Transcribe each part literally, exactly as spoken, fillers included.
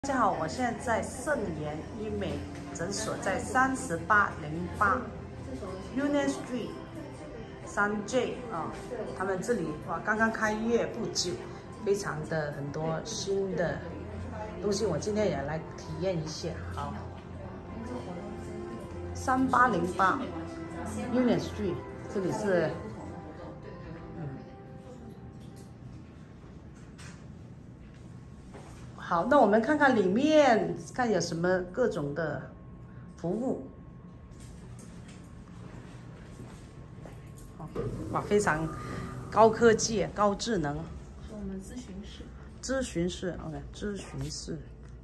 大家好，我现在在盛妍医美诊所，在三十八零八 Union Street 三 J 啊，他们这里哇刚刚开业不久，非常的很多新的东西，我今天也来体验一下。好，三八零八 Union Street 这里是。 好，那我们看看里面，看有什么各种的服务。哇，非常高科技、高智能。 是我们咨询室。 咨询室 ，OK， 咨询室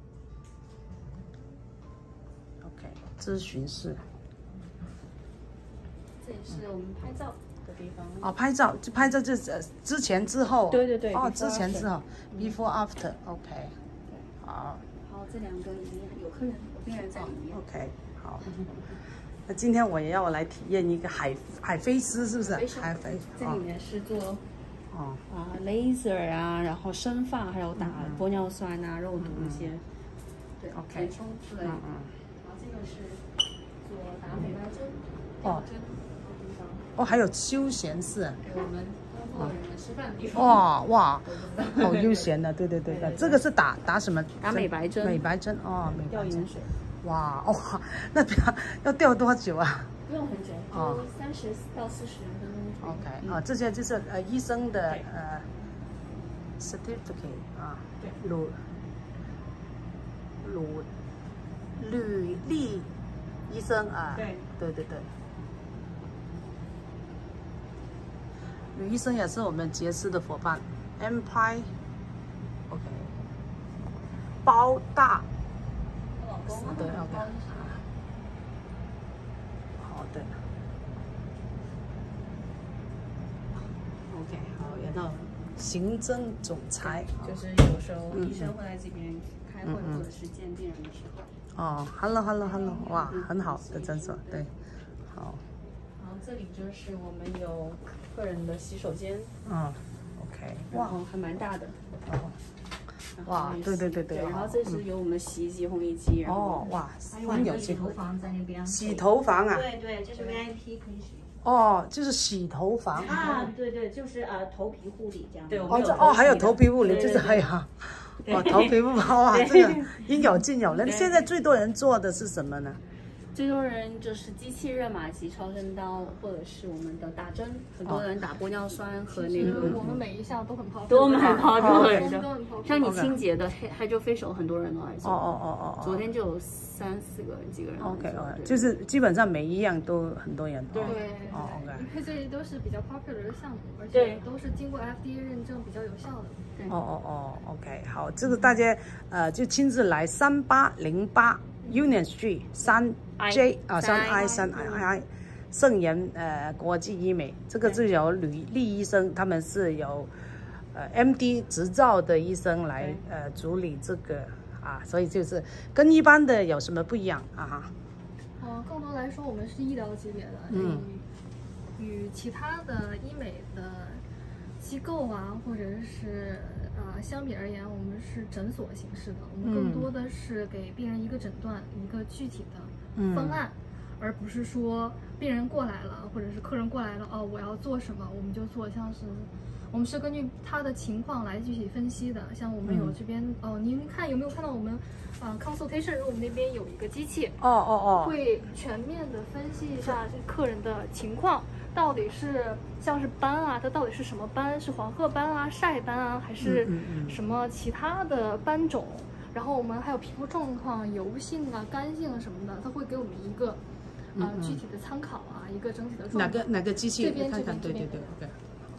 ，OK， 咨询室。 这也是我们拍照的地方。 哦，拍照就拍照，就是之前之后。 对对对。 哦，之前之后 ，before after，OK。 好， 好，这两个里面有客人，有病人在里面。 OK， 好。那今天我也要来体验一个海海飞丝，是不是？海飞。 这里面是做哦啊 laser 啊，然后生发，还有打玻尿酸啊、肉毒一些。对 ，OK。 填充之类的。 嗯嗯。 然后这个是做打美白针、 哦。 针的地方。 哦，还有休闲室。 对，我们。 吃饭的地方。 哇哇，好悠闲的，对对对对，这个是打打什么？ 打美白针。 美白针哦，美白针。 水。 哇哇，那要要掉多久啊？ 不用很久，就三十到四十分钟。 OK 啊，这些就是呃医生的呃 certificate 啊，履履履历医生啊，对对对对。 吕医生也是我们杰斯的伙伴 ，Empire，OK， 包大，对 ，OK， 好的 ，OK， 好，然后行政总裁， 就是有时候医生会来这边开会或者是见病人的时候。 哦 ，Hello，Hello，Hello， 哇，很好的诊所，对，好。 然后这里就是我们有客人的洗手间， 嗯 ，OK， 哇，还蛮大的， 哦，哇，对对对对， 然后这是有我们的洗衣机、烘衣机，然后哦，哇， 还有洗头房在那边， 洗头房啊， 对对，这是 V I P 可以使用， 哦，就是洗头房啊，对对，就是呃头皮护理这样，对， 哦这哦还有头皮护理，就是还有，哦头皮护理哇，这个应有尽有。那现在最多人做的是什么呢？ 最多人就是机器热玛吉、超声刀，或者是我们的打针。很多人打玻尿酸和那个， 我们每一项都很抛， 都蛮抛的。像你像清洁的黑 Hydrofacial， 很多人都来做。 哦哦哦哦。 昨天就有三四个人、几个人。 OK OK， 就是基本上每一样都很多人。 对。 哦 OK。 因为这些都是比较 popular 的项目，而且都是经过 F D A 认证比较有效的。 哦哦哦 ，OK， 好，这个大家呃就亲自来三八零八 Union Street 三 J 啊三 I 三 I I 盛妍呃国际医美，这个是由吕丽医生，他们是由呃 M D 执照的医生来呃处理这个啊，所以就是跟一般的有什么不一样啊哈？ 呃，更多来说，我们是医疗级别的，嗯，与其他的医美的机构啊，或者是呃相比而言，我们是诊所形式的，我们更多的是给病人一个诊断，一个具体的方案。嗯 而不是说病人过来了，或者是客人过来了，哦，我要做什么我们就做，像是我们是根据他的情况来具体分析的。像我们有这边，嗯、哦，您看有没有看到我们，啊、呃、，consultation room 那边有一个机器， 哦哦哦， 会全面的分析一下这客人的情况，到底是像是斑啊，它到底是什么斑，是黄褐斑啊、晒斑啊，还是什么其他的斑种？然后我们还有皮肤状况、油性啊、干性啊什么的，它会给我们一个。 呃，具体的参考啊，一个整体的状态。 哪个哪个机器？ 这边看看， 这边对对对对。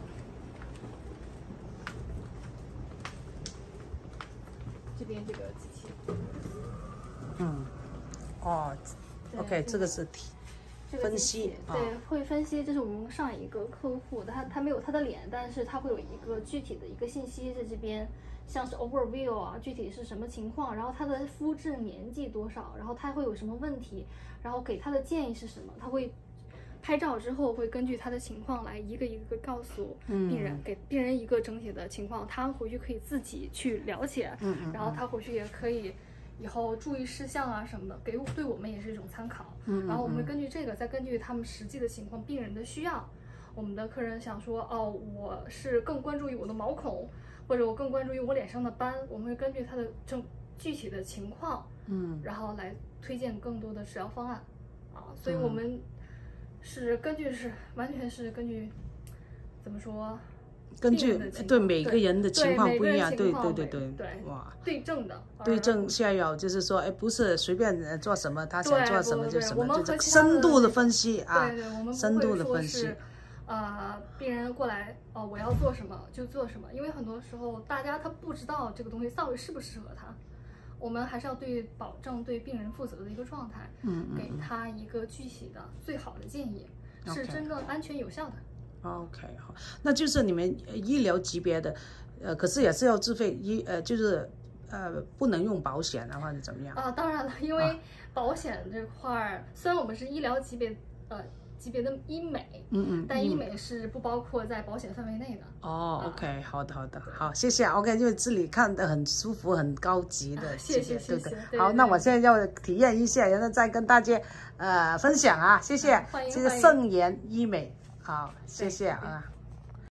这边这个机器。 嗯，哦 ，OK， 这个是体分析， 对，会分析。这是我们上一个客户的，他他没有他的脸，但是他会有一个具体的一个信息在这边。 像是 overview 啊，具体是什么情况，然后他的肤质年纪多少，然后他会有什么问题，然后给他的建议是什么，他会拍照之后会根据他的情况来一个一个告诉病人，嗯、给病人一个整体的情况，他回去可以自己去了解，嗯嗯、然后他回去也可以以后注意事项啊什么的，给对我们也是一种参考。 嗯， 然后我们根据这个，再根据他们实际的情况、病人的需要，我们的客人想说，哦，我是更关注于我的毛孔，或者我更关注于我脸上的斑，我们会根据他的正具体的情况，嗯，然后来推荐更多的治疗方案，啊，所以我们是根据是完全是根据怎么说？ 根据对每个人的情况不一样，对对对对对，哇， 对症的对症下药，就是说，哎，不是随便做什么，他想做什么就什么，就是深度的分析啊， 对对，我们深度的分析。 呃，病人过来，哦，我要做什么就做什么，因为很多时候大家他不知道这个东西到底适不适合他，我们还是要对保证对病人负责的一个状态，嗯，给他一个具体的最好的建议，是真正安全有效的。 OK， 好，那就是你们医疗级别的，呃，可是也是要自费医，呃，就是呃，不能用保险的话是怎么样？ 啊，当然了，因为保险这块儿，虽然我们是医疗级别，呃，级别的医美，嗯嗯，但医美是不包括在保险范围内的。 哦 ，OK， 好的好的，好，谢谢 ，OK， 就这里看得很舒服，很高级的级别，对不对？好，那我现在要体验一下，然后再跟大家呃分享啊，谢谢，谢谢圣颜医美。好，谢谢啊。